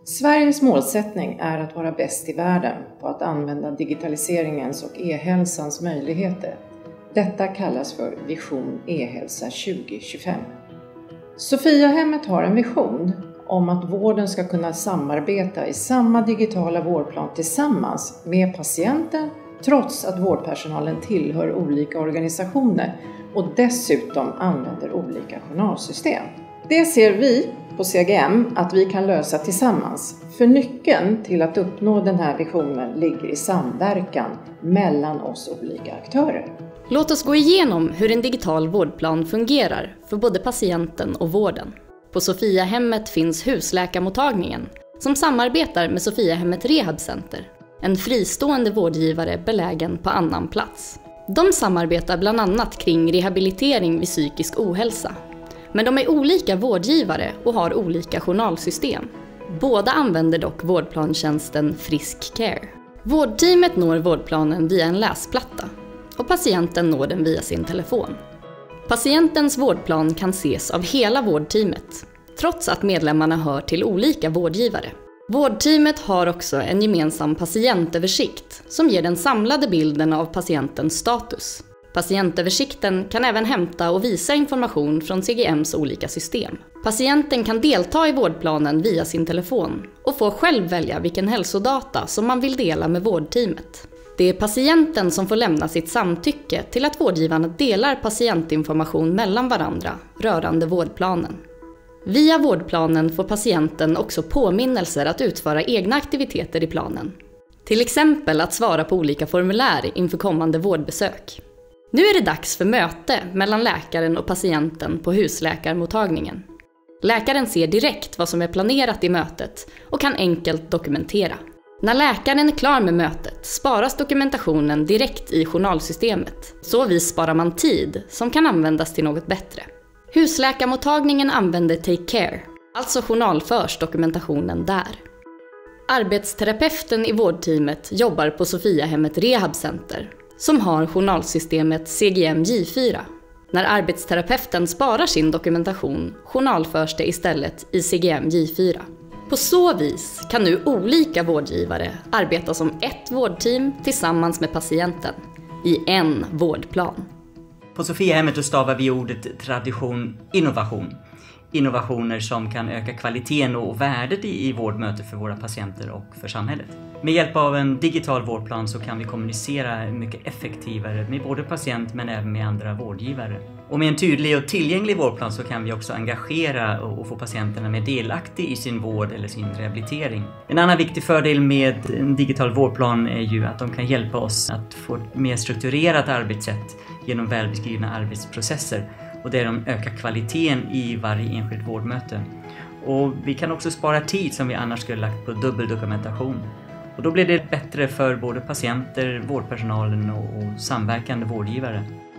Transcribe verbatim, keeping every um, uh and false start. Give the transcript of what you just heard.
Sveriges målsättning är att vara bäst i världen på att använda digitaliseringens och e-hälsans möjligheter. Detta kallas för Vision e-hälsa tjugo tjugofem. Sofiahemmet har en vision om att vården ska kunna samarbeta i samma digitala vårdplan tillsammans med patienten, trots att vårdpersonalen tillhör olika organisationer och dessutom använder olika journalsystem. Det ser vi på C G M att vi kan lösa tillsammans. För nyckeln till att uppnå den här visionen ligger i samverkan mellan oss olika aktörer. Låt oss gå igenom hur en digital vårdplan fungerar för både patienten och vården. På Sofiahemmet finns husläkarmottagningen som samarbetar med Sofiahemmet Rehabcenter, en fristående vårdgivare belägen på annan plats. De samarbetar bland annat kring rehabilitering vid psykisk ohälsa. Men de är olika vårdgivare och har olika journalsystem. Båda använder dock vårdplantjänsten Frisk Care. Vårdteamet når vårdplanen via en läsplatta och patienten når den via sin telefon. Patientens vårdplan kan ses av hela vårdteamet, trots att medlemmarna hör till olika vårdgivare. Vårdteamet har också en gemensam patientöversikt som ger den samlade bilden av patientens status. Patientöversikten kan även hämta och visa information från C G M:s olika system. Patienten kan delta i vårdplanen via sin telefon och får själv välja vilken hälsodata som man vill dela med vårdteamet. Det är patienten som får lämna sitt samtycke till att vårdgivarna delar patientinformation mellan varandra rörande vårdplanen. Via vårdplanen får patienten också påminnelser att utföra egna aktiviteter i planen. Till exempel att svara på olika formulär inför kommande vårdbesök. Nu är det dags för möte mellan läkaren och patienten på husläkarmottagningen. Läkaren ser direkt vad som är planerat i mötet och kan enkelt dokumentera. När läkaren är klar med mötet sparas dokumentationen direkt i journalsystemet. Så vis sparar man tid som kan användas till något bättre. Husläkarmottagningen använder Take Care, alltså journalförs dokumentationen där. Arbetsterapeuten i vårdteamet jobbar på Sofiahemmet Rehabcenter, som har journalsystemet C G M J fyra. När arbetsterapeuten sparar sin dokumentation journalförs det istället i C G M J fyra. På så vis kan nu olika vårdgivare arbeta som ett vårdteam tillsammans med patienten i en vårdplan. På Sofiahemmet stavar vi ordet tradition innovation. Innovationer som kan öka kvaliteten och värdet i vårdmötet för våra patienter och för samhället. Med hjälp av en digital vårdplan så kan vi kommunicera mycket effektivare med både patient men även med andra vårdgivare. Och med en tydlig och tillgänglig vårdplan så kan vi också engagera och få patienterna mer delaktiga i sin vård eller sin rehabilitering. En annan viktig fördel med en digital vårdplan är ju att de kan hjälpa oss att få ett mer strukturerat arbetssätt genom välbeskrivna arbetsprocesser. Och där de ökar kvaliteten i varje enskilt vårdmöte. Och vi kan också spara tid som vi annars skulle lagt på dubbeldokumentation. Och då blir det bättre för både patienter, vårdpersonalen och samverkande vårdgivare.